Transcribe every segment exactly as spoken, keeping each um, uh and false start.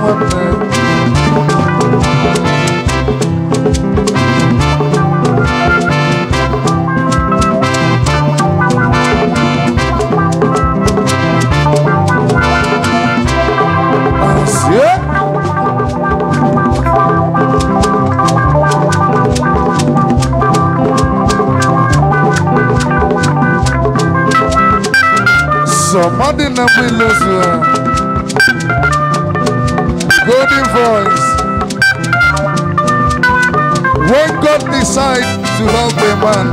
Somebody na we lose golden voice. When God decides to help a man,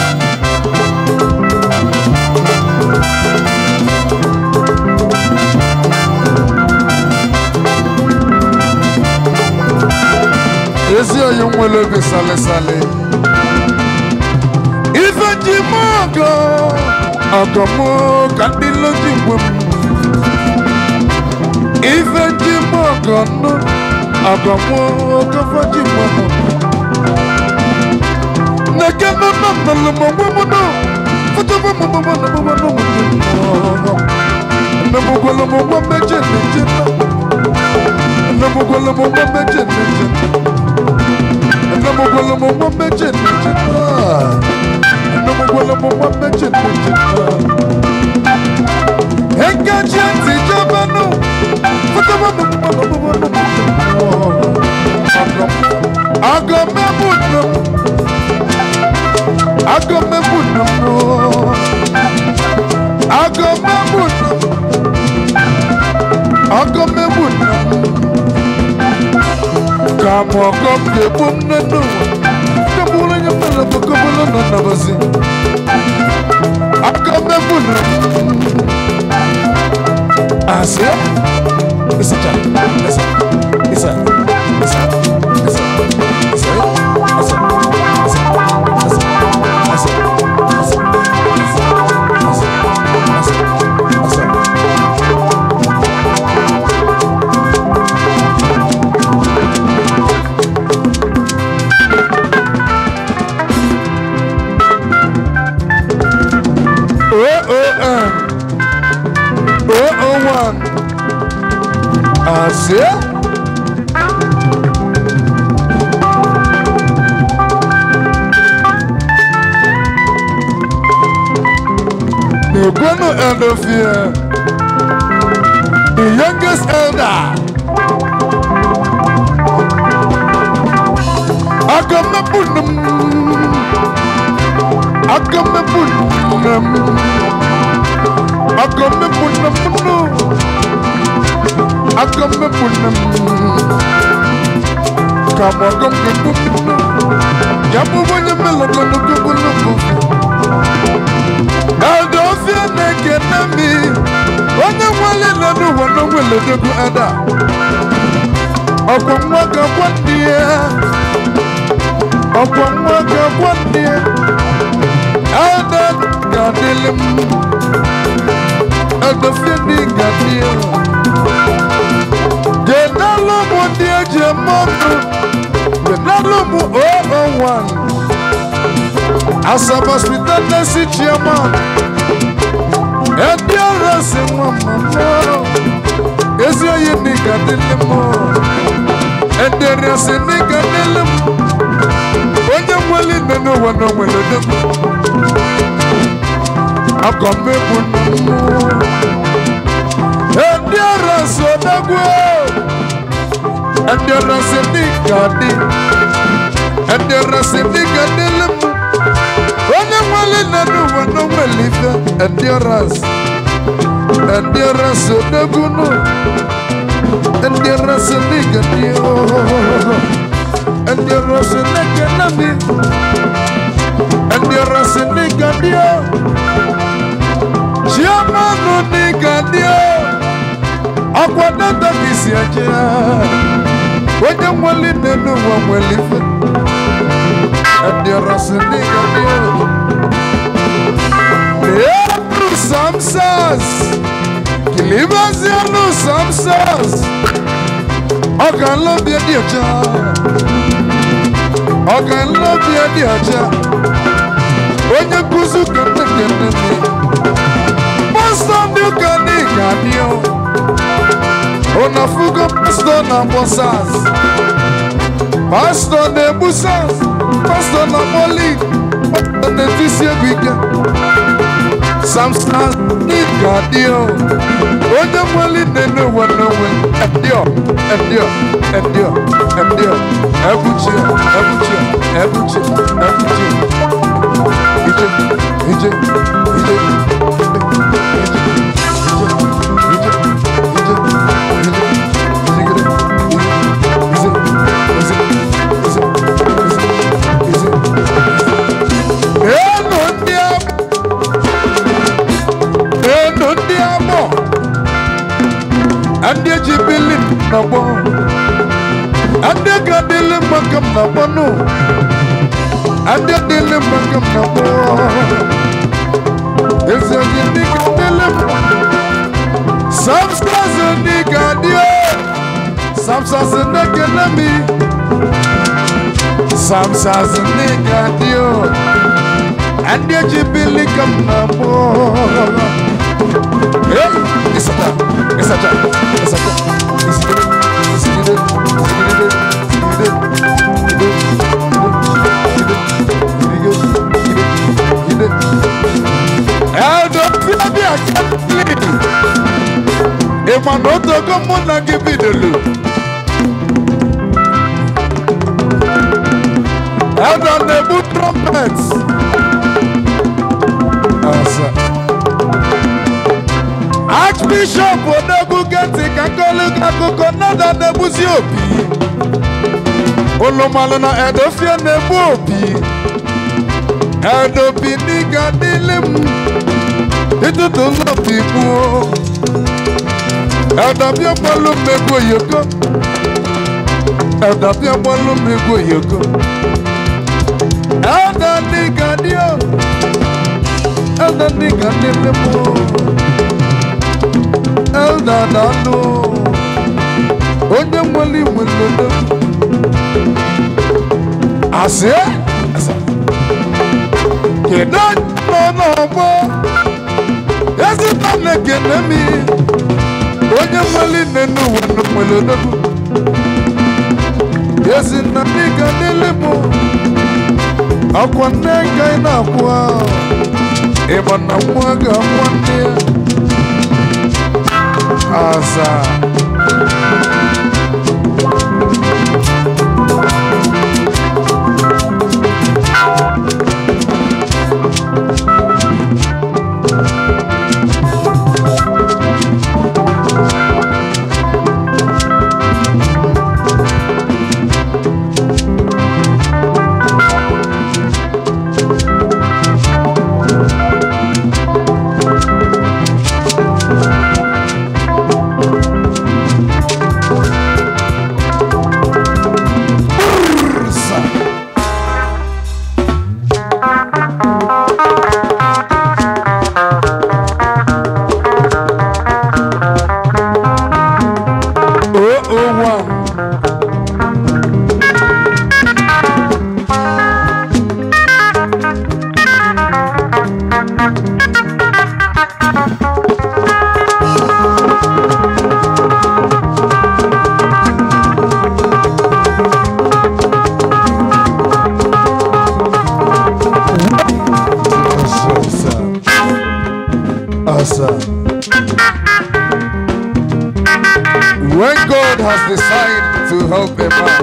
is your young will be sale sale. If a jimago, Agomo Candilo Jimum. If a jimago, Agomo Cavajimum. Nakama Mamma, Come on, come the boom, no, no. The bull in your fellow for couple of numbers. I come the boom. I say, it's a child, it's a, it's a, it's a, it's a, it's a, it's a, Asia you're gonna end of here. The youngest elder I come to put them I come to put them I come to put them I come to put them. Come on, come to put them. Yabu when you mellow, come to put them. I don't feel naked, me. When you want to let you want to will it do other. I come walk up one day. I come walk up one day. I don't got him. I don't feel the goddamn. Genalomo dia jemono, genalomo oh oh one. Asaba hospital nesi chairman, ediara se mama no. Ezio ye niga delemo, ediara se niga delemo. Onye mweli neno wano mwelo demo. Akome bunu, ediara se dagwe. And the Rasenicadi, and the Rasenicadi, when the Malina do one no believe, and the Ras, and the Rasenaguno, and the Rasenicadi, and the Rasenicadi, and the Rasenicadi, Chiamano Nicadio, Aquadata Visiaja. When you want to know what we're living, and there are some niggas, there are some says, Kilibas, there are some says, I can love you, dear child. I can love you, dear child. When you go to the enemy, most of you can make a deal. Ona fugo pastor na bossas. Pastor de busas. Pastor na moli. Pastor de vicia guiga. Samsung Nigadio. Oja moli de no one no one. Edio, edio, edio, edio. Ebuchi, ebuchi, ebuchi, ebuchi. Ije, ije, ije. Ande jibilim na bo, ande gadilim makam na bono, ande dilim makam na bo. Ese jindi gadilim, samsa zindi gadio, samsa zindi gelami, samsa zindi gadio, ande jibilim kam na bo. Hey, it's a job, it's a job, it's a job, it's a job, it's a job, if I don't come on and give me the look, and on the boot trumpets. Archbishop Odogu Geti Kakolu Kakuko Nada Nebuzi Obi Olomalona Edofia Nebu Obi Edobi Niga Dilim Itu Tolo Pibu Edobi Apolo Mego Yoko Edobi Apolo Mego Yoko Edo Niga Dio Edo Niga Dilimu Elda Dano Onye mwali mwelele Ase Ase Kena Nono Bo Ezi Tane Kenemi Onye mwali Nenu Wenu mwelele Ezi Naniga Nilimo Akwa Nega Inakwa Imana Mwaga Mwane Asa when God has decided to help a man,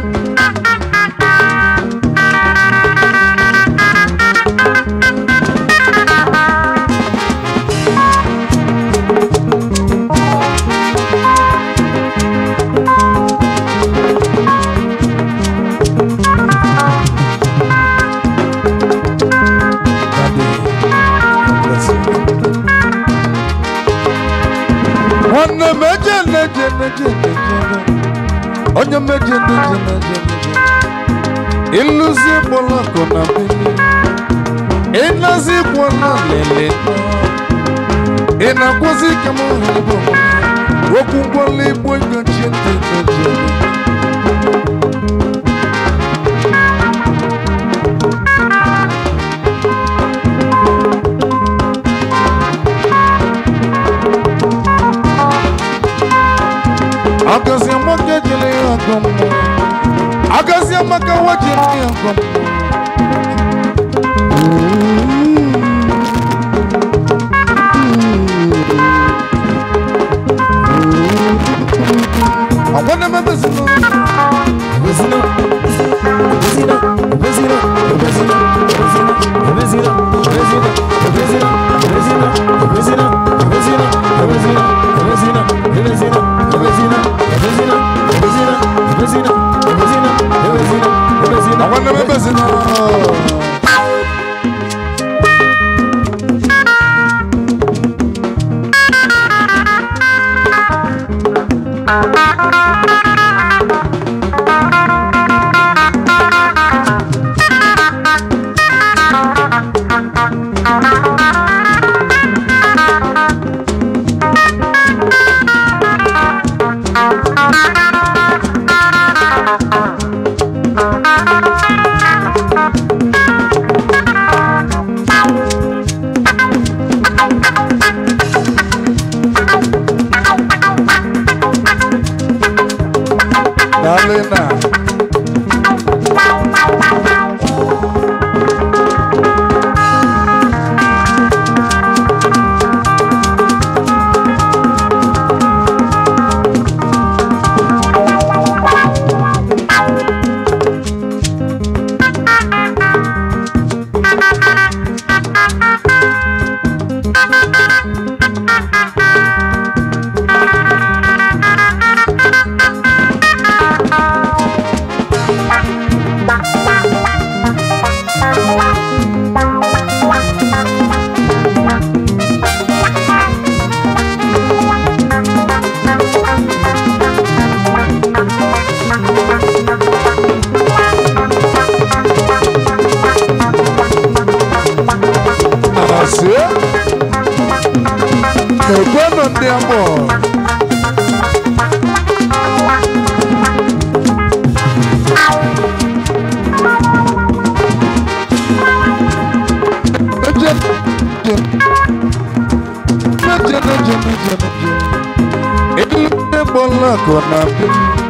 onye meje meje meje iluzi bola kona bili inazi kwana lele ina kwazi kama hebo wokumbole boy ganchete meje moke jele yangom Agazia maka wajele yangom I wanna remember Zino Zino Zino Zino I wanna remember Zino It looked a ball like one.